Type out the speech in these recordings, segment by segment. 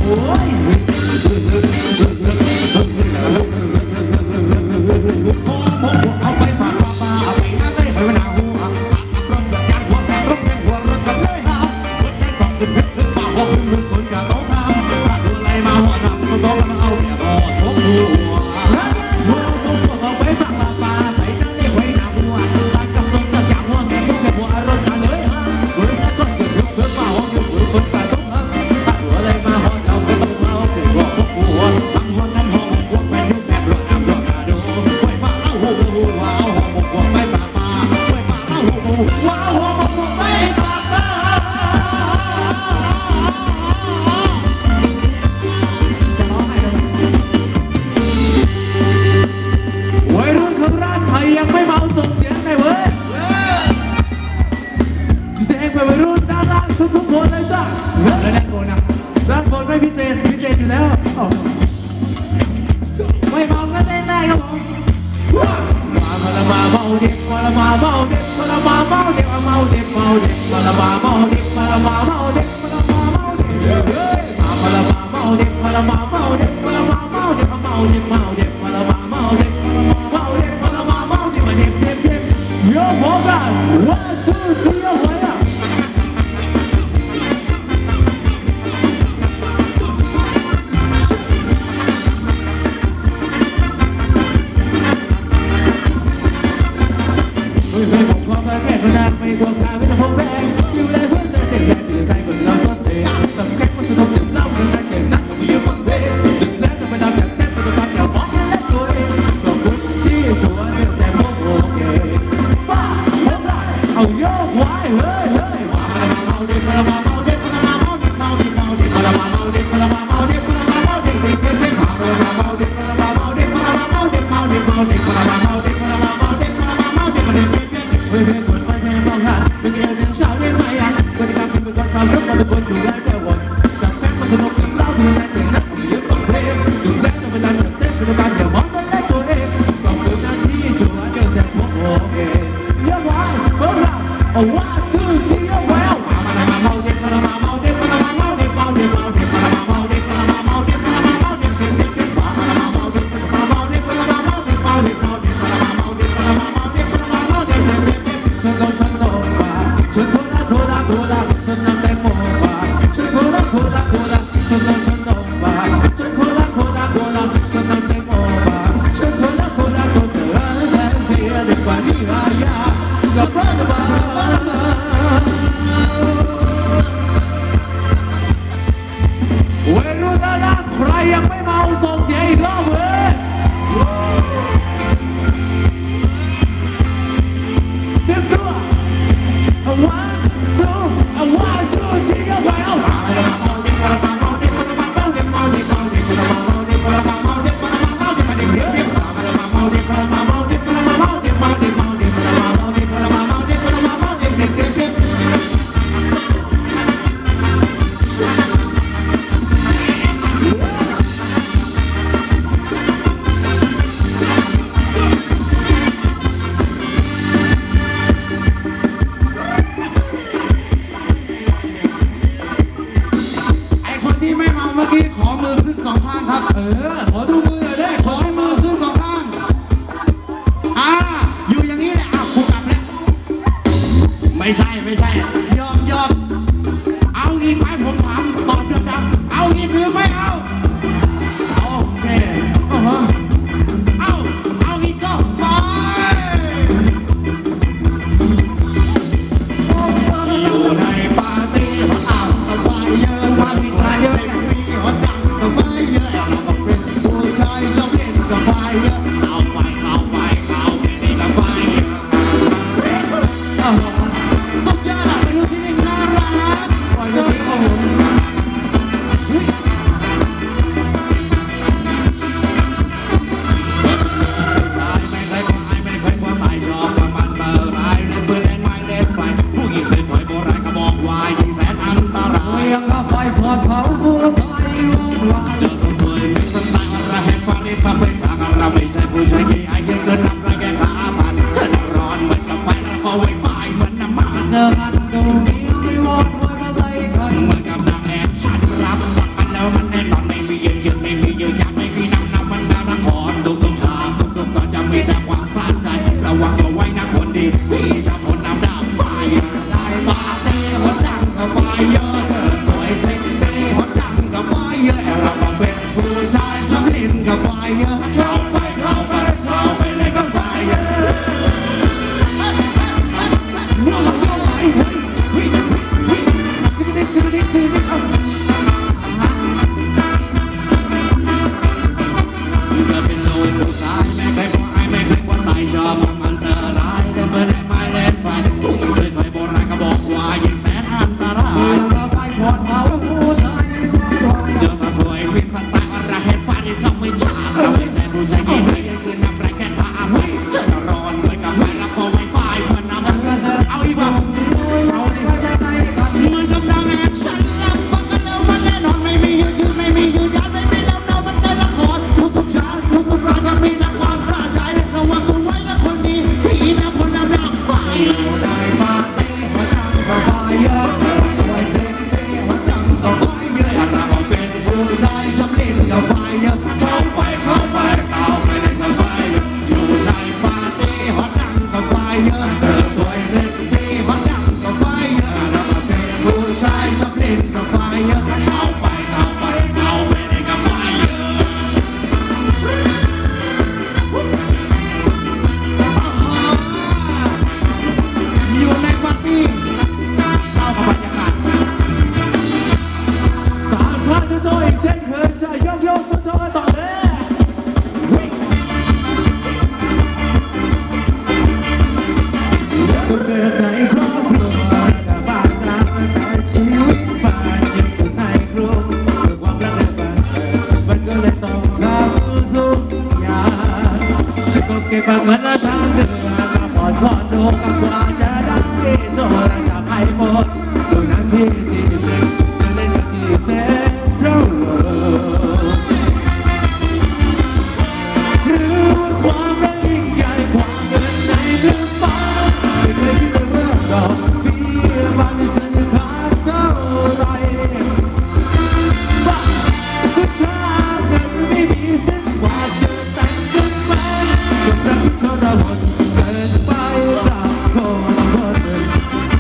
โอ้ยเอาไปฝากป้าเอาไปนั่งได้ไปวันหน้าหัวรถยางหัวแต่รถแดงหัวรถกันเลยนะรถแดงก็ขึ้นป้าหัวขึ้นคนจะต้องน้ำถ้าดูอะไรมาหัวน้ำต้องมาเอาแก่รอทบหัวเอาไปฝากป้าไปนั่งได้ไปหน้าหัวตากับรถยางหัวแต่รถแดงหัวรถกันเลยฮะรถแดงก็ขึ้นป้าหัวขึ้นคนจะต้องน้ำถ้าดูอะไรมาหัวน้ำต้องมาเอาแก่รอทบหัวตั้งหัวนั้นหัวหัวแม่ดูแม่รถน้ำรถกระโดดไว้ป้าเล่าหัวว้าวหัวไปป้าป้าไว้ป้าเล่าหัวว้าวหัวไปป้าป้าจะร้องไห้เลยวัยรุ่นข้างล่างใครยังไม่เมาส่งเสียงหน่อยเว้ยเสียงไปวัยรุ่นด้านล่างทุกคนเลยจ้ะแล้วด้านบนนะด้านบนไม่พิเศษอยู่แล้วไม่เมาก็เต้นได้ครับผมมาละมาเมาเด็กมาละมาเมาเด็กมาละมาเมาเด็กเมาเด็กเมาเด็กมาละมาเมาเด็กมาละมาเมาเด็กมาละมาเมาเด็กเฮ้ยมาละมาเมาเด็กมาละมาเมาเด็กมาละมาเมาเด็กเมาเด็กเมาเด็กมาละมาเมาเด็กมาละมาเมาเด็กมาละมาเมาเด็กมาเด็กโยกหัวกันวันทูที่เอาไว้อะไม่บอกความแค่คนนั้นไม่กลัวการไม่ต้องพบแรงอยู่ในหัวใจเด็กแรงอยู่ในคนเราต้นเตะสังเกตมันจะต้องเจ็บเล่าเรื่องนั้นเก่งนักมันมีเยอะคนเว้ดึงแล้วจะไปทำอย่างแน่เป็นตัวตามอย่ามองแค่เล่นตัวเองขอบคุณที่สวยแต่พวกโอเคป้าพวกเราเอาโยกไว้เฮ้ยมาเมาเด็กมาเมาเด็กมาเมาเด็กมาเมาเด็กมาเมาเด็กมาเมาเด็กมาเมาเด็กมาเมาเด็กเด็กมาเมาเด็กมาเมาเด็กมาเมาเด็กมาเมาเด็กมาเมาเด็กมาเมาเด็กมาเมาเด็กมาเมาเด็กมาเด็กเฮ้ยคนไม่ได้มองหาเป็นเรื่องเช้าเรื่องไม่ยังก็จะกลับเป็นคนความรักก็เป็นคนถูกแล้วแต่วนจับแฟนมาสนุกกับเล่าเรื่องนั้นเรื่องนั้นมีเยอะกว่าเพลงดึงแล้วต้องเวลาจะเต้นเป็นการอย่ามองตัวเล็กตัวเองต้องเป็นหน้าที่ชัวร์เดินแต่พวกโอเคเยอะกว่าพวกเราเอาว่าชื่อที่เยอะแววมาเมาเด็กมาเมาเด็กมาเมาเด็กเมาเด็กเมาเด็กมาเมาเด็กมาเมาเด็กมาเมาเด็กเด็กเด็กมาเมาเด็กมาเมาเด็กมาเมาเด็กมาเด็กเมาเด็กมาเมาเด็กมาเมาเด็กมาเมาเด็กเด็กเด็กฉันโดนว่าฉันโคตรฉันนำแตงโมว่าฉันโคตรฉันโดนว่าฉันโคตรฉันนำแตงโมว่าฉันโคตรเธอแต่เสียเด็กกว่านี้หายากับบ้านวัยรุ่นด้านล่างใครยังไม่เมาส่งเสียงอีกรอบเว้ยเตรียมตัวone two three go well ขอดูมือหน่อยได้ขอให้มือขึ้นสองข้างอยู่อย่างนี้แหละกูกลับแล้วไม่ใช่ยอมเอาอีกไหมผมถามตอบดำๆเอาอีกหรือไม่เอาโอเคเอาอีกก็ไปอยู่ในปาร์ตี้เอาไฟเยอะมาพิธาเยอะมีหัวดังเอาไฟเยอะเราก็เป็นผู้ชายชอบเล่นกับไฟเยอะเอาแค่นี้ละไฟต้องเจอเราเป็นลูกที่นิ่งน่ารักปล่อยตัวเองโอ้โหผู้ชายชอบเล่นกับไฟเข้าไปเข้าไปเข้าไปในกับไฟอยู่ในปาร์ตี้ฮอตดังกับไฟเจอสวยเซ็กซี่ฮอตดังกับไฟแล้วมาเป็นผู้ชายชอบเล่นกับไฟเข้าไปเข้าไปเข้าไปในกับไฟอยู่ในปาร์ตี้เข้ากับบรรยากาศสามชายโตอีกเช่นเคยจะยกโตกันต่อเลยเกิดในครอบครัวแต่บ้านนาแต่ชีวิตบ้านยังอยู่ในกรุงความรักในบ้านมันก็เลยต้องทำทุกอย่างฉันก็เก็บเงินละทั้งเดือนมาผ่อนคอนโดกันกว่าจะได้โทรศัพท์ไอโฟนดูหนังที่ซีดีจะเล่นกันที่เซ็นทรัลเวิลด์หรือความรักยิ่งใหญ่กว่าเงินในกระเป๋าไม่เคยคิดเลยว่าดอกเบี้ยบ้านที่ฉันจะขาดเท่าไรบ้าก็ถ้าเงินไม่มีสักกว่าจะแต่งกันไหมความรักที่ทรหดเกินไปกับคนหนึ่ง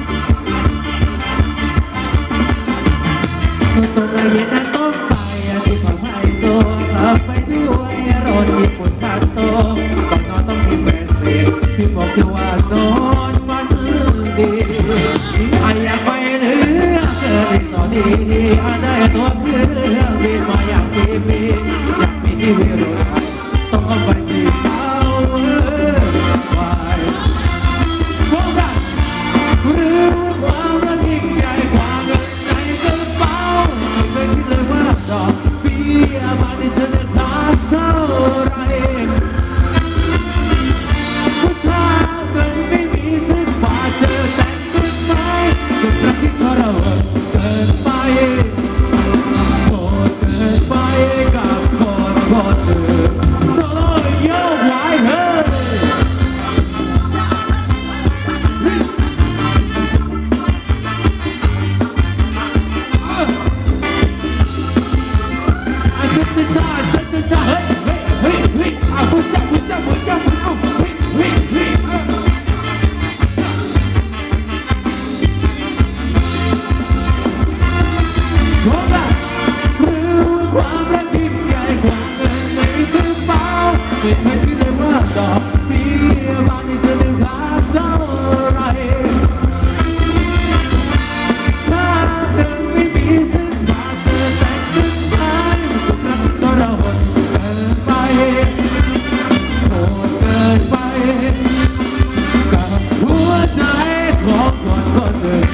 ตอนเย็นนั้นต้องไปที่ของไฮโซขับไปด้วยรถญี่ปุ่นคันโตก่อนนอนต้องมีแฟนเสียพี่บอกเธอว่านอนฝันดีอยากไปเหนือเจอที่สอนดีได้ตัวเพื่อนบินมาอยากมีวิวต้องไปที่เขาไว้พวกเราหรือความรักยิ่งใหญ่กว่าเงินในกระเป๋าไม่เคยคิดเลยว่าดอกเบี้ยบ้านที่ฉันจะขาดเท่าไรก็ถ้าเงินไม่มีสักบาทจะแต่งกันไหมกับรักที่ทรหดเกินไปโหดเกินไปกับคนหนึ่งโซโล่โยกไหวเฮ้ยไม่เคยคิดเลยว่าดอกเบี้ยบ้านที่ฉันจะขาดเท่าไรถ้าเงินไม่มีสักบาทจะแต่งกันไหมกับรักทรหดเกินไปโหดเกินไปกับหัวใจของคนหนึ่ง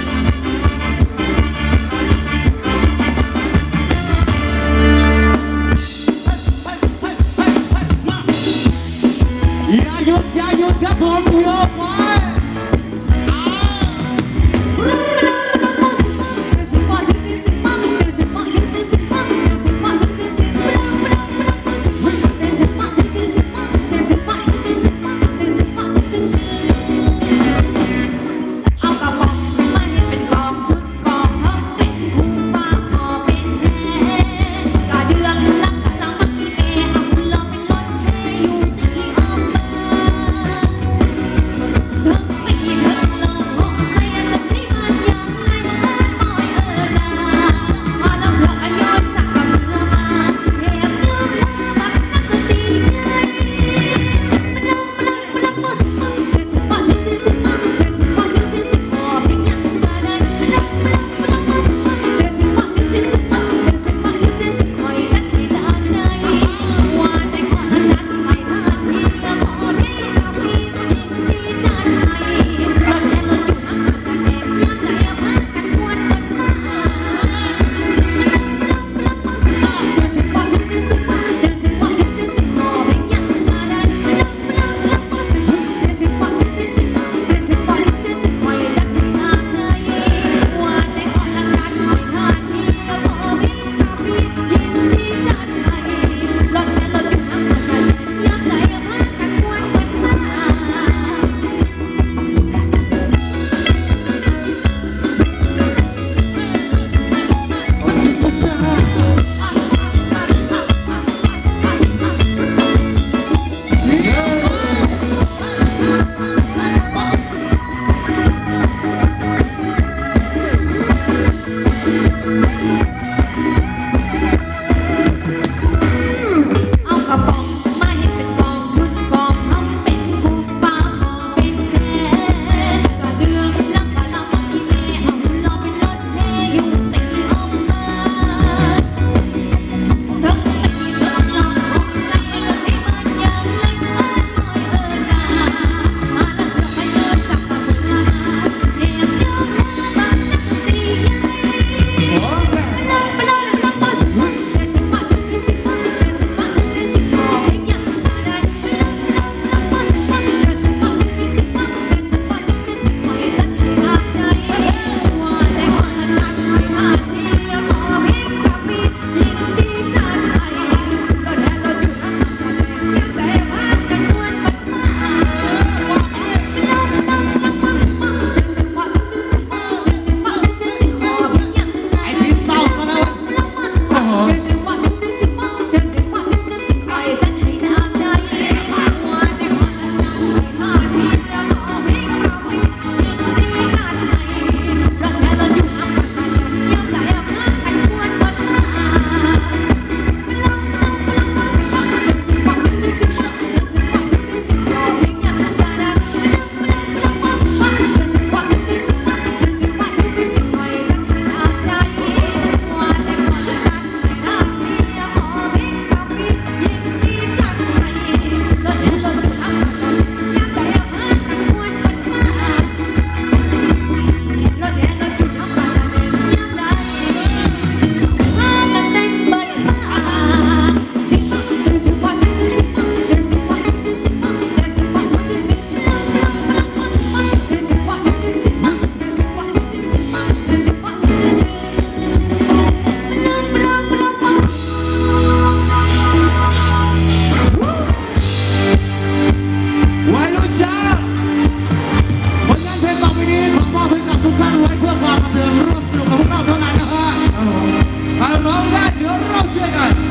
อย่าหยุดครับผมโยกไว้มากับเพลงร่วมสนุกกับพวกเราเท่านั้นนะฮะร้องได้เดี๋ยวเราช่วยกัน